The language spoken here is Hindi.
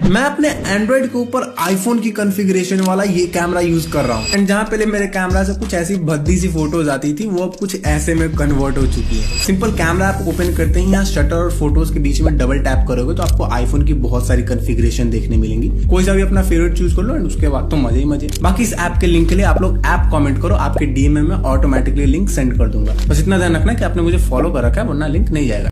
मैं अपने एंड्रॉइड के ऊपर आईफोन की कॉन्फ़िगरेशन वाला ये कैमरा यूज कर रहा हूँ एंड जहाँ पहले मेरे कैमरा से कुछ ऐसी भद्दी सी फोटोज आती थी वो अब कुछ ऐसे में कन्वर्ट हो चुकी है। सिंपल कैमरा आप ओपन करते ही यहाँ शटर और फोटोज के बीच में डबल टैप करोगे तो आपको आईफोन की बहुत सारी कॉन्फ़िगरेशन देखने मिलेंगी। कोई सा भी अपना फेवरेट चूज कर लो एंड उसके बाद तो मजे ही मजे। बाकी इस ऐप के लिंक के लिए आप लोग ऐप कमेंट करो, आपके डीएम में ऑटोमेटिकली लिंक सेंड कर दूंगा। बस इतना ध्यान रखना कि आपने मुझे फॉलो कर रखा है वरना लिंक नहीं जाएगा।